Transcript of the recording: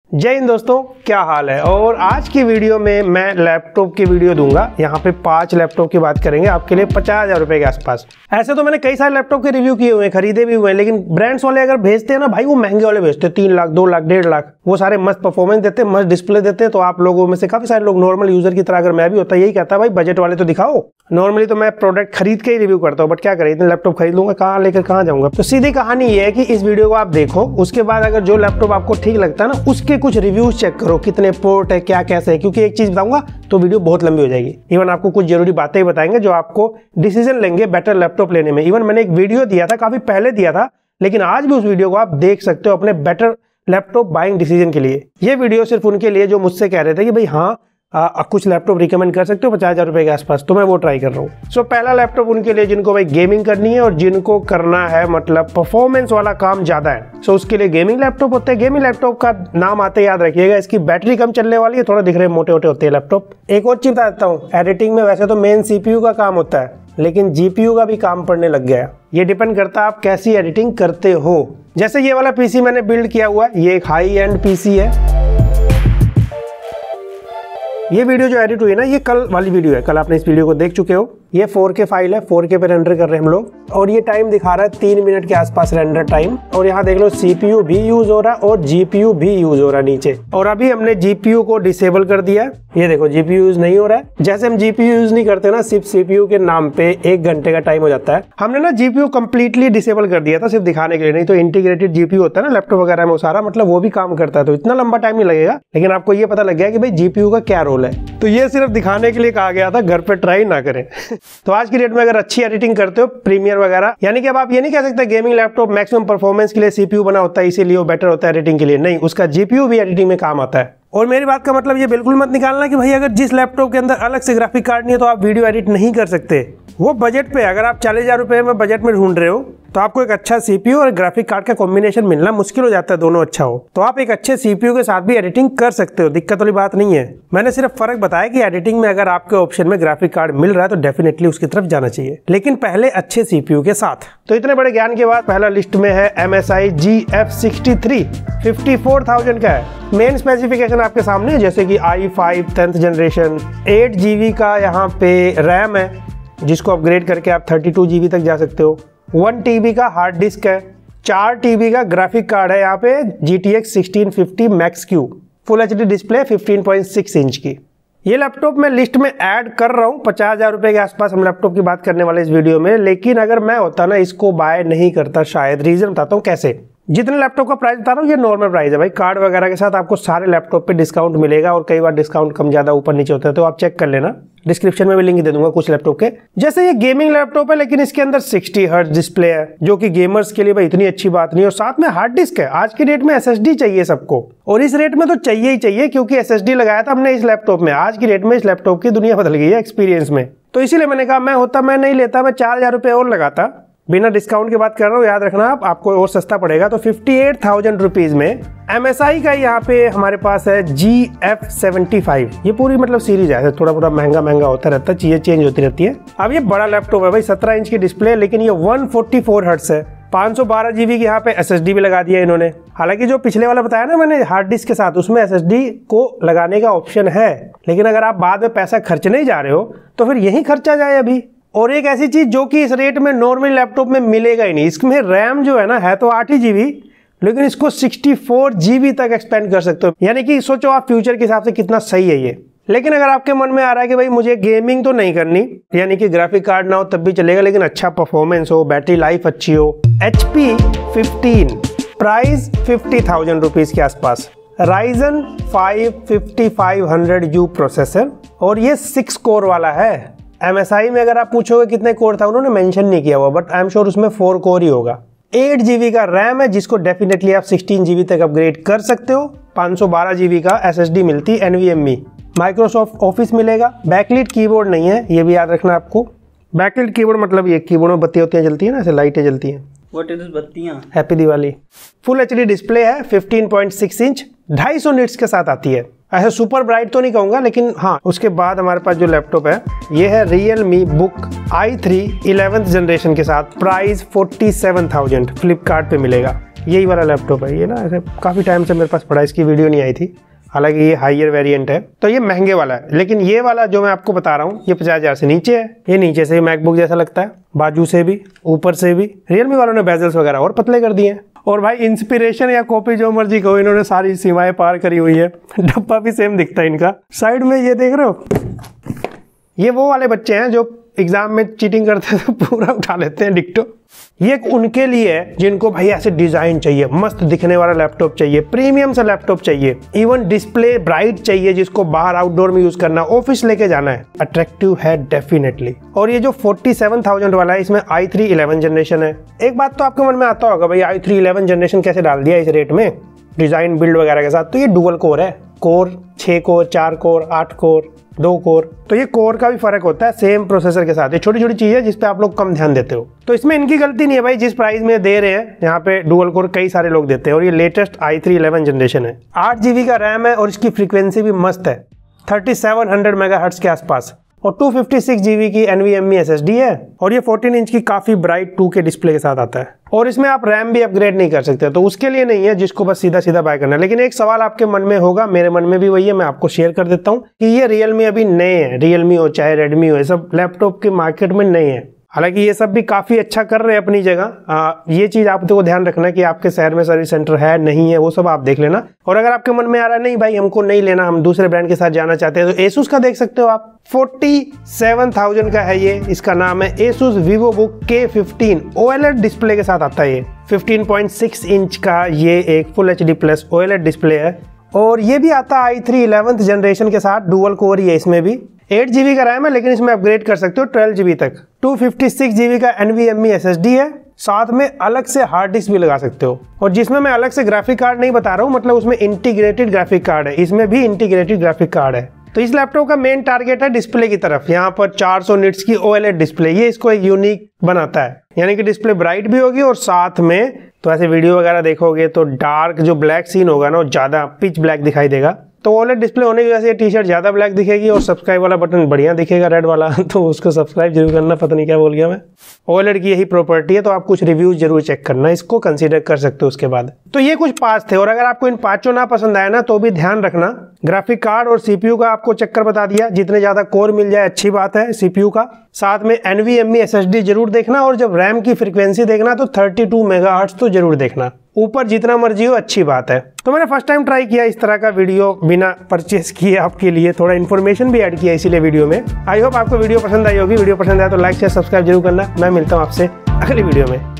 जय हिंद दोस्तों, क्या हाल है। और आज की वीडियो में मैं लैपटॉप की वीडियो दूंगा। यहाँ पे 5 लैपटॉप की बात करेंगे आपके लिए 50,000 रुपए के आसपास। ऐसे तो मैंने कई सारे लैपटॉप के रिव्यू किए हुए हैं, खरीदे भी हुए हैं, लेकिन ब्रांड्स वाले अगर भेजते हैं ना भाई, वो महंगे वाले भेजते हैं। 3 लाख 2 लाख 1.5 लाख, वो सारे मस्त परफॉर्मेंस देते हैं, मस्त डिस्प्ले देते हैं। तो आप लोगों में से काफी सारे लोग नॉर्मल यूजर की तरह, अगर मैं भी होता यही कहता भाई बजट वाले तो दिखाओ। नॉर्मली तो मैं प्रोडक्ट खरीद के ही रिव्यू करता हूँ, बट क्या करें, इतने लैपटॉप खरीद लूंगा, कहाँ लेकर कहाँ जाऊंगा। तो सीधी कहानी ये है कि इस वीडियो को आप देखो, उसके बाद अगर जो लैपटॉप आपको ठीक लगता है ना, उसके कुछ रिव्यूज चेक करो, कितने पोर्ट है, क्या कैसे है। क्योंकि एक चीज बताऊंगा तो वीडियो बहुत लंबी हो जाएगी। इवन आपको कुछ जरूरी बातें बताएंगे जो आपको डिसीजन लेंगे बेटर लैपटॉप लेने में। इवन मैंने एक वीडियो दिया था, काफी पहले दिया था, लेकिन आज भी उस वीडियो को आप देख सकते हो अपने बेटर लैपटॉप बाइंग डिसीजन के लिए। ये वीडियो सिर्फ उनके लिए जो मुझसे कह रहे थे कि भाई हाँ कुछ लैपटॉप रिकमेंड कर सकते हो 50,000 रुपए के आसपास, तो मैं वो ट्राई कर रहा हूँ। सो पहला लैपटॉप उनके लिए जिनको भाई गेमिंग करनी है और जिनको करना है मतलब परफॉर्मेंस वाला काम ज्यादा है। सो उसके लिए गेमिंग लैपटॉप होते हैं। गेमिंग लैपटॉप का नाम आते याद रखिएगा, इसकी बैटरी कम चलने वाली है, थोड़ा दिख रहे मोटे मोटे होते हैं लैपटॉप। एक और चीज बता देता हूँ, एडिटिंग में वैसे तो मेन CPU का काम होता है, लेकिन GPU का भी काम पड़ने लग गया है। ये डिपेंड करता है आप कैसी एडिटिंग करते हो। जैसे ये वाला PC मैंने बिल्ड किया हुआ है, ये एक हाई एंड PC है। ये वीडियो जो एडिट हुई है ना, ये कल वाली वीडियो है, कल आपने इस वीडियो को देख चुके हो। ये 4K फाइल है, 4K पे रेंडर कर रहे हैं हम लोग, और ये टाइम दिखा रहा है 3 मिनट के आसपास रेंडर टाइम। और यहाँ देख लो CPU भी यूज हो रहा है और GPU भी यूज हो रहा है नीचे। और अभी हमने GPU को डिसेबल कर दिया है, ये देखो GPU यूज नहीं हो रहा है। जैसे हम GPU यूज नहीं करते ना, सिर्फ CPU के नाम पे 1 घंटे का टाइम हो जाता है। हमने ना GPU कंप्लीटली डिसेबल कर दिया था सिर्फ दिखाने के लिए, नहीं तो इंटीग्रेटेड GPU होता है ना लैपटॉप वगैरह में, वो सारा मतलब वो भी काम करता है, तो इतना लंबा टाइम नहीं लगेगा। लेकिन आपको ये पता लग गया कि भाई GPU का क्या रोल है। तो ये सिर्फ दिखाने के लिए कहा गया था, घर पे ट्राई ना करें। तो आज की डेट में अगर अच्छी एडिटिंग करते हो, प्रीमियर वगैरह, यानी कि अब आप ये नहीं कह सकते गेमिंग लैपटॉप मैक्सिमम परफॉर्मेंस के लिए CPU बना होता है इसीलिए वो बेटर होता है एडिटिंग के लिए। नहीं, उसका GPU भी एडिटिंग में काम आता है। और मेरी बात का मतलब ये बिल्कुल मत निकालना कि भाई अगर जिस लैपटॉप के अंदर अलग से ग्राफिक कार्ड नहीं है तो आप वीडियो एडिट नहीं कर सकते। वो बजट पे, अगर आप 40,000 रुपए में बजट में ढूंढ रहे हो तो आपको एक अच्छा CPU और ग्राफिक कार्ड का कॉम्बिनेशन मिलना मुश्किल हो जाता है, दोनों अच्छा हो। तो आप एक अच्छे CPU के साथ भी एडिटिंग कर सकते हो, दिक्कत वाली बात नहीं है। मैंने सिर्फ फर्क बताया कि एडिटिंग में अगर आपके ऑप्शन में ग्राफिक कार्ड मिल रहा है तो डेफिनेटली उसकी तरफ जाना चाहिए, लेकिन पहले अच्छे CPU के साथ। तो इतने बड़े ज्ञान के बाद पहला लिस्ट में है MSI GF63, 54,000 का है। मेन स्पेसिफिकेशन आपके सामने है, जैसे कि i5 10th जनरेशन, 8 GB का यहाँ पे रैम है, जिसको अपग्रेड करके आप 32 GB तक जा सकते हो। 1 TB का हार्ड डिस्क है, 4 TB का ग्राफिक कार्ड है यहाँ पे GTX 1650 Max-Q, full HD display 15.6 inch की। ये लैपटॉप मैं लिस्ट में ऐड कर रहा हूँ। 50,000 रुपए के आसपास हम लैपटॉप की बात करने वाले इस वीडियो में, लेकिन अगर मैं होता ना इसको बाय नहीं करता शायद। रीजन बताता हूँ कैसे। जितने लैपटॉप का प्राइस बता रहा हूँ ये नॉर्मल प्राइस है भाई, कार्ड वगैरह के साथ आपको सारे लैपटॉप पे डिस्काउंट मिलेगा, और कई बार डिस्काउंट कम ज्यादा ऊपर नीचे होता है, तो आप चेक कर लेना। डिस्क्रिप्शन में भी लिंक दे दूंगा कुछ लैपटॉप के। जैसे ये गेमिंग लैपटॉप है, लेकिन इसके अंदर 60 हर्ट्ज डिस्प्ले है, जो कि गेमर्स के लिए भाई इतनी अच्छी बात नहीं है, और साथ में हार्ड डिस्क है। आज की डेट में SSD चाहिए सबको, और इस रेट में तो चाहिए ही चाहिए, क्योंकि SSD लगाया था हमने इस लैपटॉप में। आज की डेट में इस लैपटॉप की दुनिया बदल गई है एक्सपीरियंस में। तो इसीलिए मैंने कहा मैं नहीं लेता, मैं 4,000 रुपए और लगाता। बिना डिस्काउंट की बात कर रहा हूँ, याद रखना आपको और सस्ता पड़ेगा। तो 58,000 रुपीज में MSI का यहाँ पे हमारे पास है GF75। ये पूरी मतलब सीरीज है, थोड़ा महंगा होता रहता है, चीजें चेंज होती रहती है। अब ये बड़ा लैपटॉप है भाई, 17 इंच की डिस्प्ले, लेकिन ये 144 हर्ट्ज है। 512 GB की यहाँ पे SSD भी लगा दिया इन्होंने। हालांकि जो पिछले वाला बताया ना मैंने हार्ड डिस्क के साथ, उसमें SSD को लगाने का ऑप्शन है, लेकिन अगर आप बाद में पैसा खर्चने ही जा रहे हो तो फिर यही खर्चा जाए अभी। और एक ऐसी चीज जो कि इस रेट में नॉर्मल लैपटॉप में मिलेगा ही नहीं, इसमें रैम जो है ना है तो 8 GB, लेकिन इसको 64 GB तक एक्सपेंड कर सकते हो। यानी कि सोचो आप फ्यूचर के हिसाब से कितना सही है ये। लेकिन अगर आपके मन में आ रहा है कि भाई मुझे गेमिंग तो नहीं करनी, यानी कि ग्राफिक कार्ड ना हो तब भी चलेगा, लेकिन अच्छा परफॉर्मेंस हो, बैटरी लाइफ अच्छी हो, HP 15, प्राइस 50,000 रुपीज के आसपास, Ryzen 5 5500U प्रोसेसर, और ये 6 कोर वाला है। MSI में अगर आप पूछोगे कितने कोर था, उन्होंने मेंशन नहीं किया हुआ, बट आई एम श्योर उसमें 4 कोर ही होगा। 8 GB का रैम है, जिसको डेफिनेटली आप 16 GB तक अपग्रेड कर सकते हो। 512 GB का SSD मिलती है NVMe। माइक्रोसॉफ्ट ऑफिस मिलेगा। बैकलिट कीबोर्ड नहीं है, ये भी याद रखना आपको। बैकलिट कीबोर्ड मतलब ये कीबोर्ड में बत्तियां जलती है ना, ऐसे लाइटें जलती हैं। व्हाट इज बत्तियां? Happy Diwali. Full HD display है, 15.6 इंच, 250 निट्स के साथ आती है। ऐसे सुपर ब्राइट तो नहीं कहूंगा, लेकिन हाँ। उसके बाद हमारे पास जो लैपटॉप है ये है Realme Book i3 11th generation के साथ, प्राइस 47,000 फ्लिपकार्ट पे मिलेगा। यही वाला लैपटॉप है ये ना, ऐसे काफ़ी टाइम से मेरे पास पड़ा, इसकी वीडियो नहीं आई थी, हालांकि ये हायर वेरिएंट है, तो ये महंगे वाला है। लेकिन ये वाला जो मैं आपको बता रहा हूँ ये 50,000 से नीचे है। ये नीचे से मैकबुक जैसा लगता है, बाजू से भी, ऊपर से भी। रियलमी वालों ने बेजल्स वगैरह और पतले कर दिए हैं। और भाई इंस्पिरेशन या कॉपी जो मर्जी कहो, इन्होंने सारी सीमाएं पार करी हुई है। डब्बा भी सेम दिखता है इनका। साइड में ये देख रहे हो, ये वो वाले बच्चे हैं जो एग्जाम में चीटिंग करते हैं तो पूरा उठा लेते हैं डिक्टो। ये उनके लिए है जिनको भाई ऐसे डिजाइन चाहिए, मस्त दिखने वाला लैपटॉप चाहिए, प्रीमियम सा लैपटॉप चाहिए, इवन डिस्प्ले ब्राइट चाहिए, जिसको बाहर आउटडोर में यूज करना, ऑफिस लेके जाना है। अट्रैक्टिव है डेफिनेटली। और ये जो 47,000 वाला है, इसमें i3 11 जनरेशन है। एक बात तो आपके मन में आता होगा, भाई i3 11 जनरेशन कैसे डाल दिया इस रेट में डिजाइन बिल्ड वगैरह के साथ। तो ये डुअल कोर है, core 6 core, 4 core, 8 core, 2 core. तो ये कोर का भी फर्क होता है सेम प्रोसेसर के साथ। ये छोटी छोटी चीज है जिस पे आप लोग कम ध्यान देते हो। तो इसमें इनकी गलती नहीं है भाई, जिस प्राइस में दे रहे हैं यहाँ पे डुअल कोर कई सारे लोग देते हैं। और ये लेटेस्ट i3 11 जनरेशन है, 8 GB का रैम है और इसकी फ्रीक्वेंसी भी मस्त है, 3700 मेगाहर्ट्ज के आसपास। और 256 GB की NVMe SSD है। और ये 14 इंच की काफी ब्राइट 2K डिस्प्ले के साथ आता है। और इसमें आप रैम भी अपग्रेड नहीं कर सकते, तो उसके लिए नहीं है जिसको बस सीधा सीधा बाय करना है। लेकिन एक सवाल आपके मन में होगा, मेरे मन में भी वही है, मैं आपको शेयर कर देता हूँ कि ये रियलमी अभी नए हैं, रियलमी हो चाहे रेडमी हो, ये सब लैपटॉप के मार्केट में नए हैं। हालांकि ये सब भी काफी अच्छा कर रहे हैं अपनी जगह। ये चीज आपको ध्यान रखना है कि आपके शहर में सर्विस सेंटर है नहीं है, वो सब आप देख लेना। और अगर आपके मन में आ रहा है नहीं भाई हमको नहीं लेना, हम दूसरे ब्रांड के साथ जाना चाहते हैं, तो Asus का देख सकते हो आप। 47,000 का है ये। इसका नाम है Asus VivoBook K15 OLED display के साथ आता है। ये 15.6 इंच का ये एक full HD plus OLED display है। और ये भी आता है i3 11th जनरेशन के साथ, डुअल कोर ही है इसमें भी। 8 GB का रैम है, लेकिन इसमें अपग्रेड कर सकते हो 12 GB तक। 256 GB का NVMe SSD है, साथ में अलग से हार्ड डिस्क भी लगा सकते हो। और जिसमें मैं अलग से ग्राफिक कार्ड नहीं बता रहा हूँ, मतलब उसमें इंटीग्रेटेड ग्राफिक कार्ड है, इसमें भी इंटीग्रेटेड ग्राफिक कार्ड है। तो इस लैपटॉप का मेन टारगेट है डिस्प्ले की तरफ। यहाँ पर 400 निट्स की OLED डिस्प्ले, ये इसको एक यूनिक बनाता है। यानी कि डिस्प्ले ब्राइट भी होगी और साथ में तो ऐसे वीडियो वगैरह देखोगे तो डार्क जो ब्लैक सीन होगा ना, ज्यादा पिच ब्लैक दिखाई देगा। तो OLED डिस्प्ले होने की वजह से टी शर्ट ज्यादा ब्लैक दिखेगी और सब्सक्राइब वाला बटन बढ़िया दिखेगा रेड वाला। तो उसको सब्सक्राइब जरूर करना, पता नहीं क्या बोल गया मैं। OLED की यही प्रॉपर्टी है, तो आप कुछ रिव्यूज जरूर चेक करना, इसको कंसीडर कर सकते हो उसके बाद। तो ये कुछ 5 थे। और अगर आपको इन 5 ना पसंद आया ना, तो भी ध्यान रखना, ग्राफिक कार्ड और CPU का आपको चक्कर बता दिया। जितने ज्यादा कोर मिल जाए अच्छी बात है CPU का। साथ में NVMe SSD जरूर देखना, और जब रैम की फ्रीक्वेंसी देखना तो 32 मेगाहर्ट्ज तो जरूर देखना। ऊपर जितना मर्जी हो अच्छी बात है। तो मैंने फर्स्ट टाइम ट्राई किया इस तरह का वीडियो बिना परचेस किए, आपके लिए थोड़ा इन्फॉर्मेशन भी ऐड किया इसीलिए वीडियो में। आई होप आपको वीडियो पसंद आई होगी। वीडियो पसंद आया तो लाइक शेयर सब्सक्राइब जरूर करना। मैं मिलता हूँ आपसे अगली वीडियो में।